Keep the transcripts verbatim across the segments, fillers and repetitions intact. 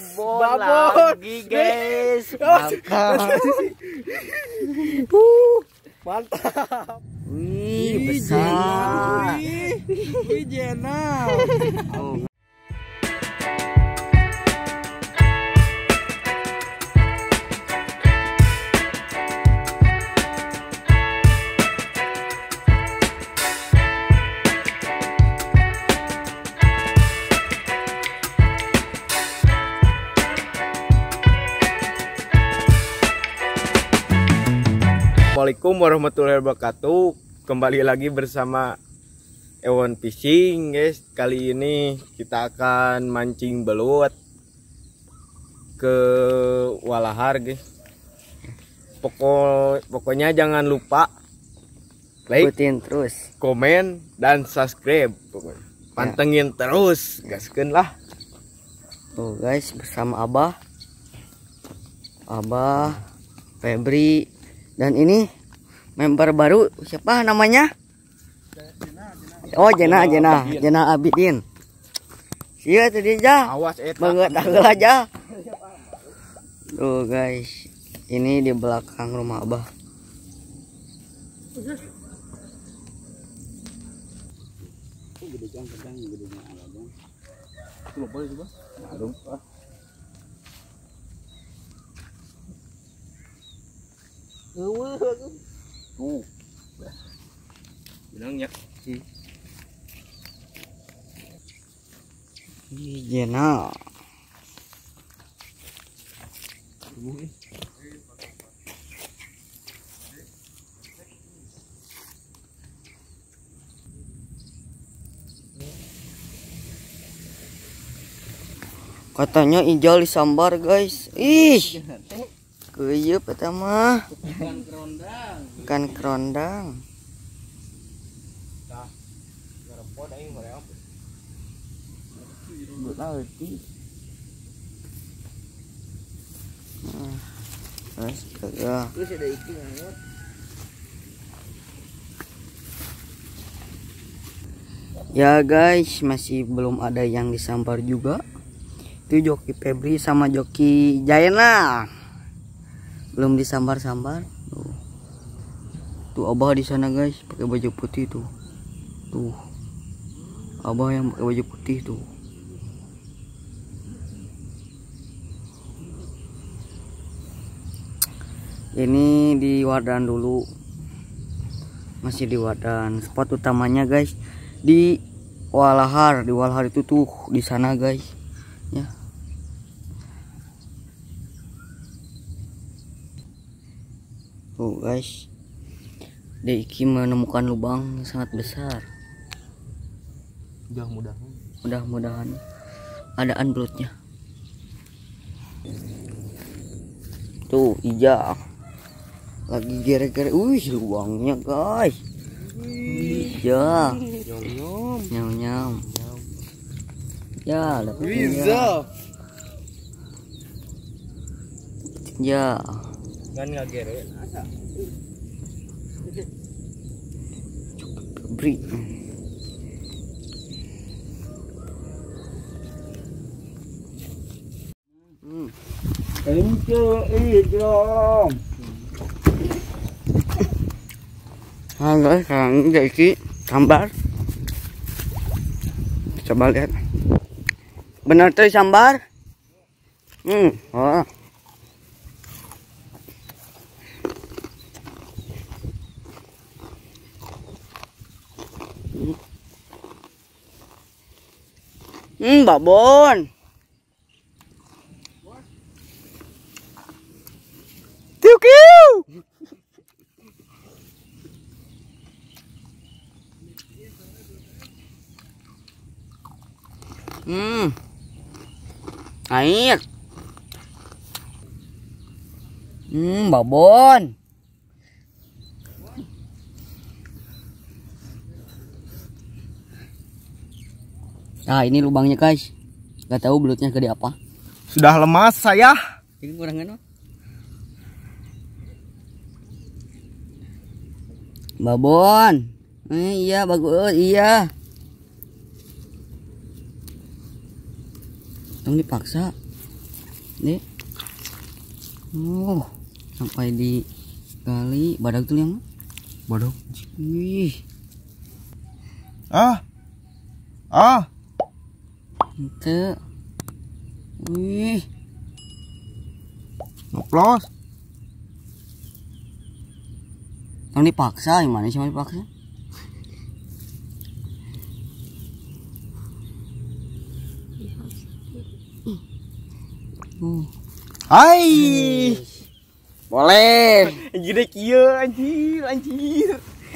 babon, Babon. lagi guys. Mantap. Uh, mantap. Wih, besar. Wih, Jena. Oh. Assalamualaikum warahmatullahi wabarakatuh. Kembali lagi bersama Ewon Fishing, guys. Kali ini kita akan mancing belut ke Walahar, guys. Pokok pokoknya jangan lupa like, Ikutin terus. komen, dan subscribe. Pokoknya pantengin terus, gaskeun lah. Tuh guys, bersama Abah, Abah, Febri, dan ini member baru, siapa namanya? Oh, Jena, Jena, Jena Abidin. Iya tadi aja. Awas eta. Banget aja. Tuh guys, ini di belakang rumah Abah. Tuh. Bilangnya sih. Ini Jena. Katanya Ijal disambar guys. Ih, kuyup eta mah. Ikan kerondang. Ikan kerondang. Tah. Garepot aing hoream. Nah, astaga. Terus ada ikan ngot. Ya guys, masih belum ada yang disambar juga. Itu joki Febri sama joki Jayana. Belum disambar-sambar. Tuh. Tuh Abah di sana guys, pakai baju putih tuh. Tuh. Abah yang pakai baju putih tuh. Ini di Wadan dulu. Masih di Wadan. Spot utamanya guys di Walahar. Di Walahar itu tuh di sana guys. Ya. Tuh guys, Deiki menemukan lubang yang sangat besar. Mudah-mudahan. Mudah-mudahan adaan belutnya. Tuh Ija lagi gere-gere. Wih, lubangnya guys. Ija. Nyom-nyom. Nyam-nyam. Ya, dapat Bisa. Ya. Kan ngagere asa. Beri. Hmm. Enco idrom. Nah guys, sekarang ini isi sambar. Coba lihat. Benar tuh sambar. Hmm. Oh. Hmm, babon. Kiu kiu. Hmm. Air. Hmm, babon. Nah, ini lubangnya guys. Gak tahu belutnya gede apa. Sudah lemas saya. Ini kurang kan? Babon. Eh, iya bagus, iya. Tong dipaksa. Dek. Oh, sampai di kali badak tuh yang Bodoh. wih Ah. Ah. ente wih Ngoplos. yang dipaksa gimana sih yang dipaksa uh. Hai. Boleh. Gede kieu anjir, anjir.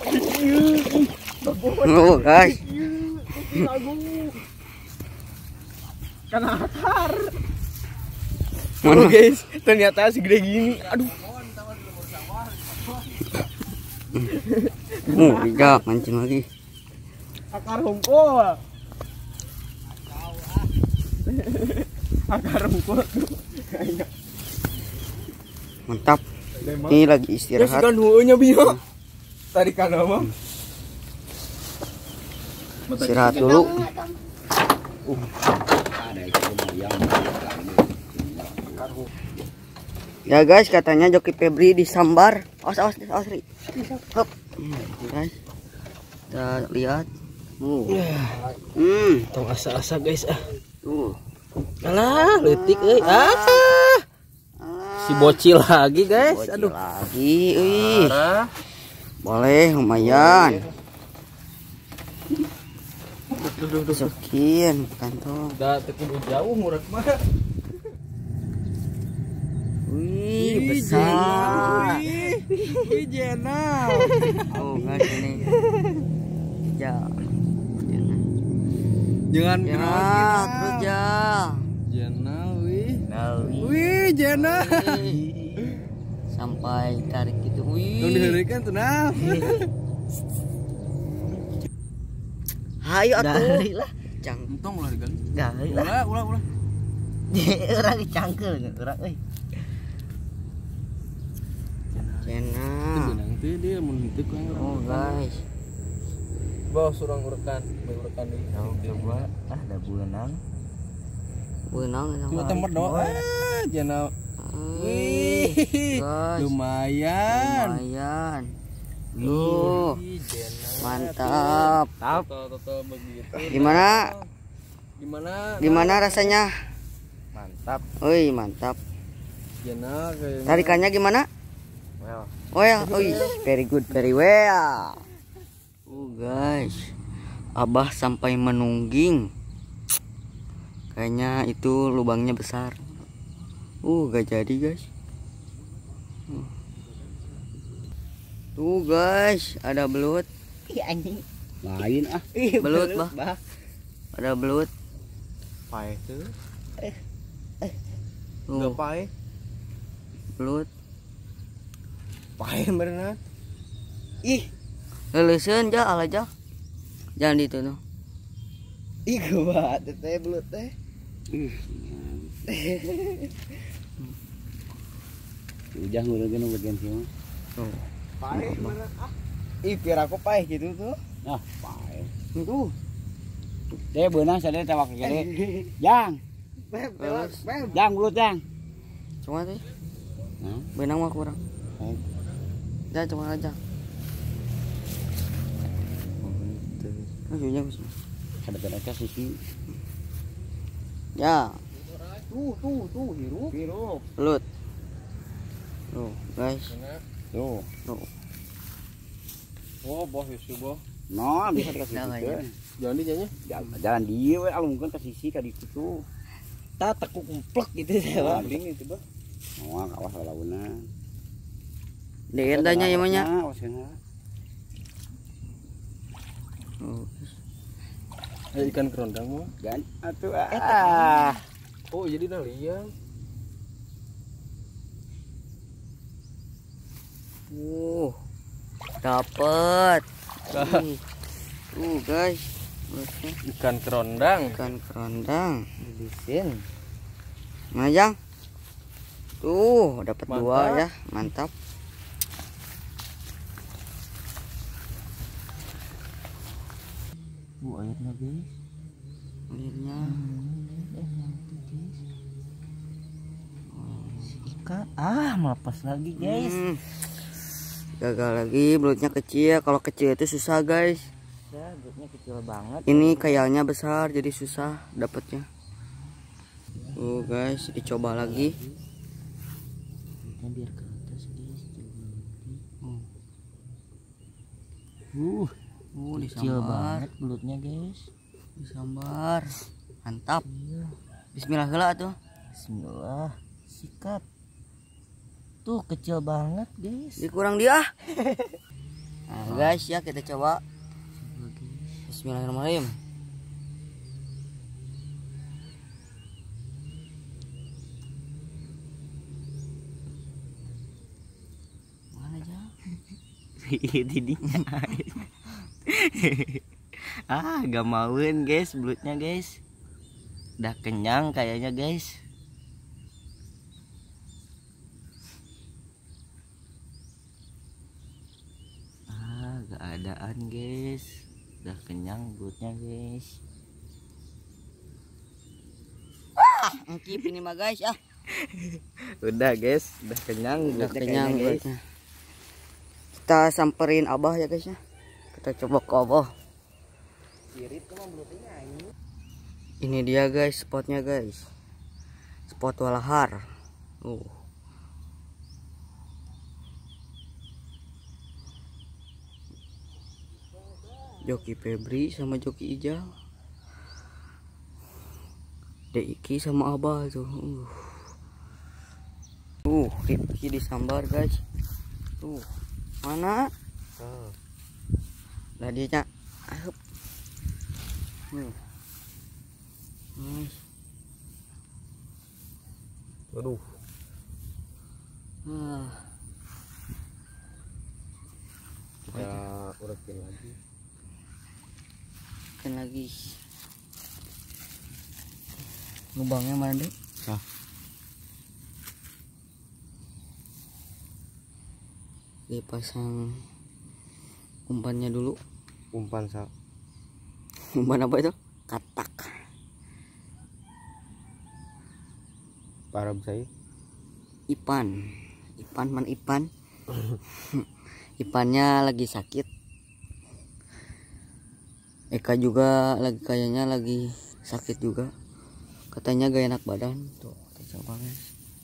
Oh, guys. Kan akar. Oh guys, ternyata segede gini. Aduh. Uh, tiga mancing lagi. Akar rumput. Akar rumput. Mantap. Ini lagi istirahat. Kan hueunya bieu. Tarikan mah. Istirahat dulu. Ya guys, katanya Joki Febri disambar. Awas awas awas Ri. Hop. Guys. Kita lihat. Uh. Hmm, Tong asa-asa guys ah. tuh. Alah, leutik euy. Ah. Si bocil lagi guys. Bocil Aduh. lagi, wih. Parah. Boleh lumayan. Masukin kantong. Udah tekudu jauh murah mah. Wih, besar. Wih, Jena. Oh, guys ini. Ya. Jangan Ya, gerak terus kita. ya. Jena, wih. Wih. Wih, Jena. Sampai tarik gitu. Tong Wih. diheureuykeun tuh nah. Hayu atuh. lah. Cang. Untung ulah digali. Gali lah. Ulah, ulah, ulah. Orang dicangkel orang euy. Cena. Benang teh dia mun henteu ku Oh, guys. Bawa surang urekan, urekan deui. Coba ah ada benang. Benang sama. Cuma tempat doang. Ah, Jena. Wih, guys. Lumayan. Lumayan. Tuh, Wih, Jena. mantap. Toto-toto begitu. Gimana? Gimana? Gimana rasanya? Mantap. Oi, mantap. Jena kayaknya. Tarikannya gimana? Well. Well, oi, very good, very well. Uh, guys. Abah sampai menungging. Kayaknya itu lubangnya besar. Uh, gak jadi, guys. Uh. Tuh, guys, ada belut. Ih anjing. Lain ah. Belut, bah. Ada belut. Pae tuh. Tuh, Enggak pae. belut. Pae beneran. Ih, Leleseun ja ala ja. Jangan di itu tuh. ih gua teh belut teh. Ujah ngurungin bagian sini. Tuh. Pae beneran ah. Ih biar aku paeh gitu tuh. Ah, pae. Tuh. Deh beunang sadaya tewak gede. Jang, Beb, Terus. beb. jang belut jang. Cuma sih. Nah, Benang mah kurang. Oh. Ja cuma aja. Oh, iya, Mas. ada benernya sisi. Ya, Tuh, tuh, tuh, hirup. Hirup. belut. Tuh, guys. Tuh. Tuh. Oh, boh Yusu boh. No, bisa dikasih Nah, sisikeun. Jangan di janya. Jalan, jalan dia we alungkeun ka sisi ka ditu tuh. Ta tekuk umplek gitu teh, Nah, Bang. ini itu bah. Oh, kawas launa. Dean tanya ya manya. Oh, Ada ikan kerondang mah. Gan atuh ah. Oh, jadi dah liang. uh, dapet. Ih. Tuh, guys. Belutnya Ikan kerondang. ikan kerondang. Disin. Mana, Jang? Tuh, dapat dua Mantap. ya. Mantap. Bu airnya guys. Akhirnya kak. Ah, melepas lagi guys. Hmm. Gagal lagi, belutnya kecil. Kalau kecil itu susah guys. Ya, belutnya kecil banget. Ini kayalnya besar jadi susah dapatnya. Tuh guys, dicoba lagi. Belutnya biar ke atas guys. Hmm. Uh, Uh, kecil disambar. banget belutnya guys. Disambar. Mantap. Iya. Bismillah heula tuh. Bismillah. Sikat. Tuh kecil banget guys. Dikurang dia. Nah guys ya kita coba. Bismillahirrahmanirrahim. Mana aja? Didinya. Ah, gak mauin guys belutnya guys. Udah kenyang kayaknya guys. Ah, gak adaan guys. Udah kenyang belutnya guys. Ngkip ini mah guys ah. Udah guys, udah kenyang, Udah belutnya kenyang kayaknya, guys. belutnya. Kita samperin Abah ya guys ya. Kita coba ke Abah. Ini dia guys spotnya guys. Spot walahar. Uh. Joki Febri sama Joki Ijal. Deiki sama Abah tuh. Uh. Uh, Ripki disambar guys. Tuh. Mana? Oh. Lah dia nya. Ahup. Hmm. Nice. Aduh. Ah. Kita urekin lagi. Kan lagi. Lubangnya mana deh? Nah. Dipasang umpannya dulu. Umpan sa. Umpan apa itu? Katak. Para saya. Ipan. Ipan man Ipan. Ipannya lagi sakit. Eka juga lagi kayaknya lagi sakit juga. Katanya gak enak badan. Tuh, kita coba guys.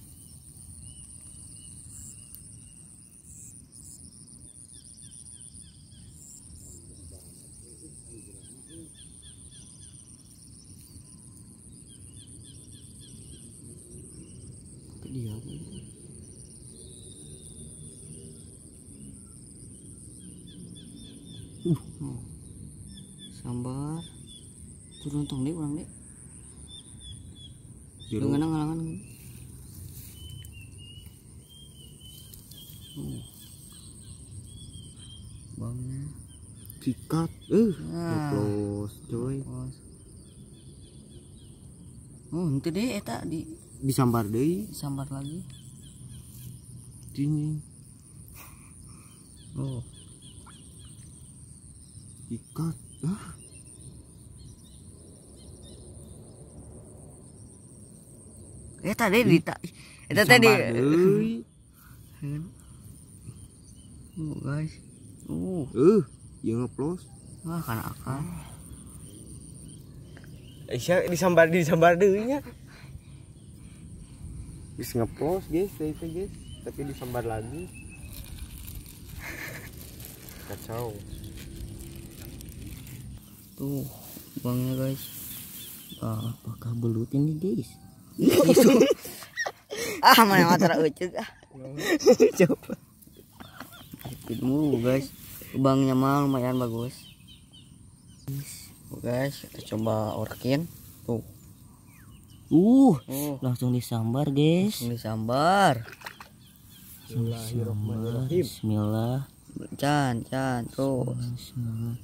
Dia uh, oh. Sambar turun tong deh orang deh dengan ngalangan uh. Bangnya Sikat. Eh, nah. close coy. Oh, nanti deh eta di Disambar deui. sambar lagi. Ini. Oh, Sikat. Ah. eta deh di tak eta tadi. Disambar deui. Oh, guys. Uh, Eh, yang ngeplos. wah kana akal. Aisyah disambar disambar deui nya. Bis ngeplos guys, itu guys, tapi disambar lagi. Kacau. Tuh, bangnya guys. Ah, Apakah belut ini guys? ah mana mata ucuk ah. Coba. Itu guys. Lubangnya mah lumayan bagus. Tuh, guys, kita coba orkin. Tuh. Uh, Uh, langsung disambar guys. langsung disambar. Bismillahirrahmanirrahim. Bismillah. Can, can, tuh. Bismillah.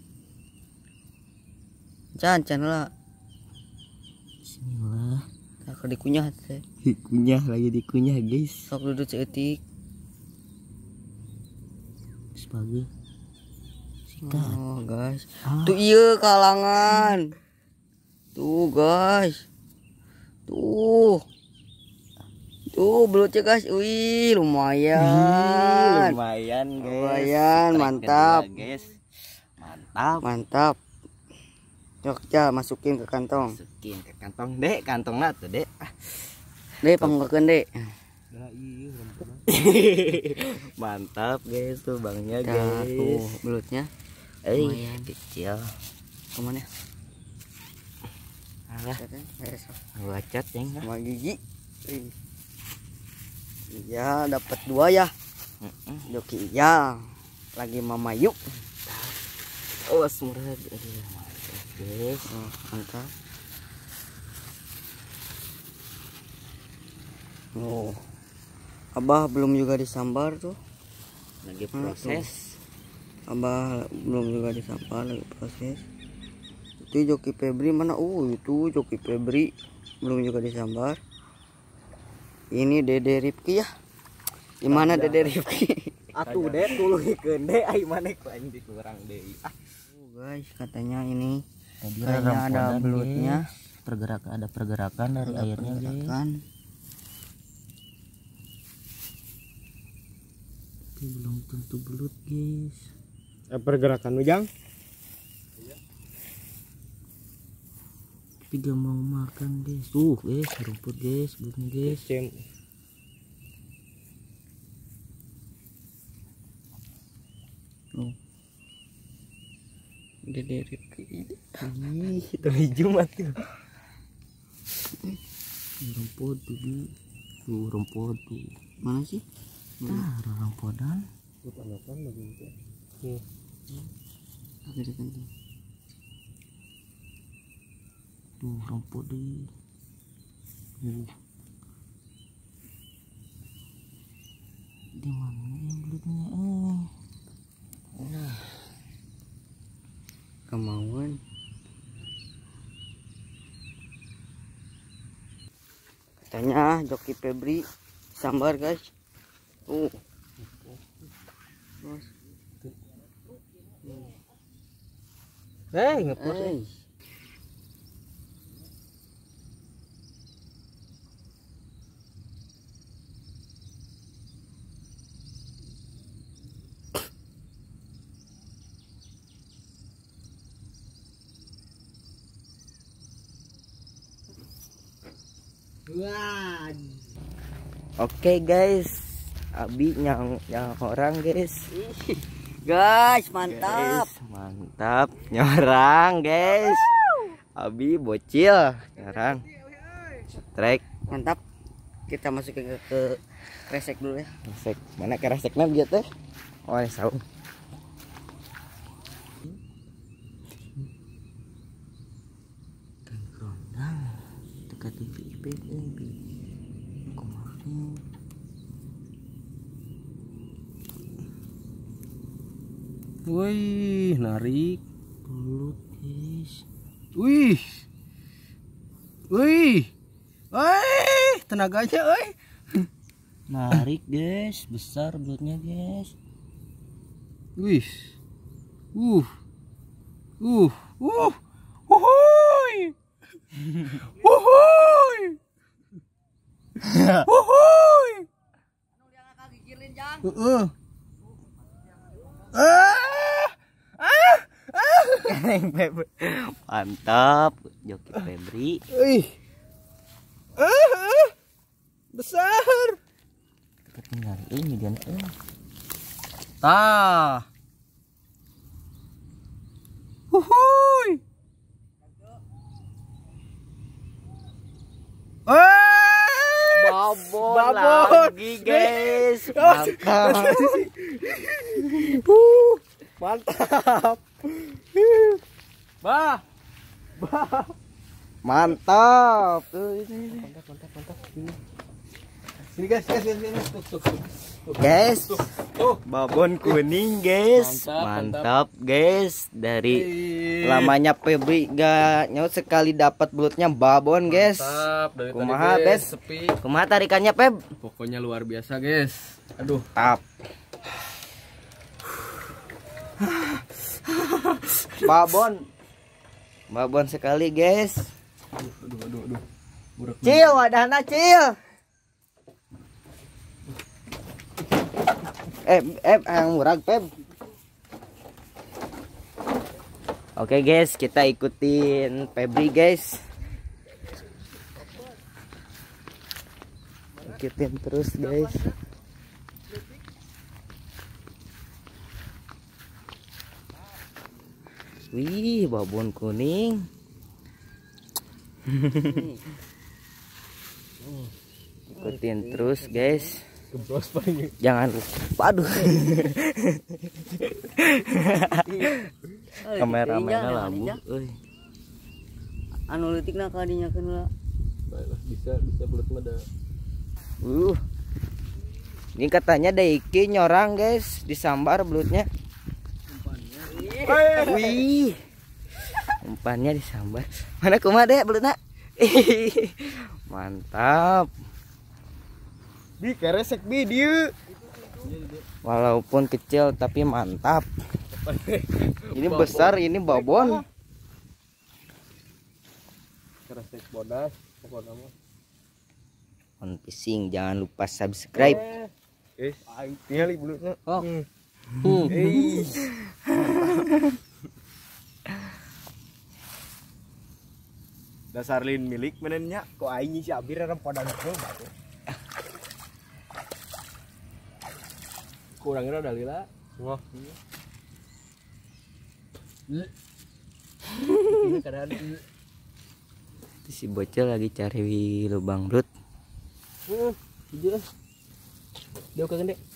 Can, can lah. Bismillah. Aku dikunyah teh. Dikunyah lagi dikunyah guys. Sok duduk seetik. Sebagai sikat. Oh, guys. Ah. Tuh iya kalangan. Tuh, guys. Tuh. Tuh belutnya guys, wih lumayan. Lumayan guys. Lumayan, Strike mantap. kedua, guys. Mantap. Mantap. Jogja masukin ke kantong. Masukin ke kantong dek, kantong tuh dek. Dek panggilkan dek. Mantap guys tuh bangnya Nah, guys. tuh belutnya. Eh lumayan. kecil. Kemana? Alah, bacot yang sama gigi. Ih. Iya dapat dua ya. Joki iya. Lagi Mama Yuk. Oh murah. Aduh, mantap guys. Oh, mantap. Oh. Abah belum juga disambar tuh. Lagi proses. Abah belum juga disambar, lagi proses. Itu Joki Febri mana? Uh, itu Joki Febri belum juga disambar. Ini Dede Rifki ya. Di mana Dede Rifki? Atuh deh tuluykeun deh ai maneh ku anjing kurang deui. Ah. Oh, guys, katanya ini Tadi kayaknya ada belutnya. Pergerakan ada pergerakan dari Ada airnya guys. pergerakan. Tapi belum tentu belut guys. Pergerakan Ujang. Tapi gak mau makan guys. Tuh guys rumput guys belutnya guys. Cem. Oh. Dede Rifki. Ih itu hijau mati. Rumput tuh di. Tuh rumput tuh. Mana sih? Nah rumputan. Apa lagi itu? Ada di kantin. Tuh rumput di. Uh. Di mana yang belutnya? Eh. Nah. Kemauan. Katanya Joki Febri sambar guys. Tuh. Hei ngepot. Eh. Oke guys, Abi yang yang orang guys. Guys, mantap. Guys, mantap nyorang guys. Abi bocil nyorang. Strike. Mantap. Kita masukin ke, ke kresek dulu ya. Kresek. Mana kreseknya biar teh? Oh, ini saung. Rondang. Dekat T V I P ini. Kemarin. Wih, narik. Belut guys. Wih. Wih. Wih, tenaganya euy. Narik guys, besar belutnya guys. Wih. Uh. Uh. Uh. Uhuy. Uhuy. Uhuy. Heeh. Ah. Ah. Mantap, Joki Febri. Wih. Ah. Besar. Tinggal ini dan eh. Tah. Uhuy. Eh. Babon, Babon. lagi guys. Mantap. Uh, mantap. Bah. Bah. Mantap. Tuh ini. Mantap, mantap, mantap. Ini. Sini guys, guys, guys, ini. Tuh, tuh, tuh. Guys, Tuh. babon kuning guys. Mantap, Mantap, guys. Dari Ih. lamanya Febri gak nyaut sekali dapat belutnya babon guys. Mantap, dari Kumaha, tadi guys? guys, sepi. Kumaha tarikannya Feb? Pokoknya luar biasa guys. Aduh. Tap. Babon. Babon sekali guys. Aduh, aduh, aduh, aduh. Buruk. Cil, wadahna cil. Eh, eh, yang murag, Peb. Oke guys, kita ikutin Febri guys. Ikutin terus guys. Wih, babon kuning. Ikutin terus guys. Jangan lupa. Aduh. Kameramen labu euy. Anu leutikna ka dinya keun Bisa bisa belut mah da. Uh. Ini katanya Daiki nyorang guys, disambar belutnya. Wih. Umpannya disambar. Mana kumaha deh belutna? Mantap. Di keresek bi dieu. Walaupun kecil tapi mantap. Ini besar, ini babon. Keresek bodas pokoknya mah. On fishing, jangan lupa subscribe. Eh, aing tingali bulutna. Oh. Hmm. Hmm. Eh. Dasar lin milik menennya kok aing si Abir rem podang heuh batu. Kurangnya udah lila. Wah. Ini kadang Si bocil lagi cari lubang belut. Uh, hijau. Dia kagak gede.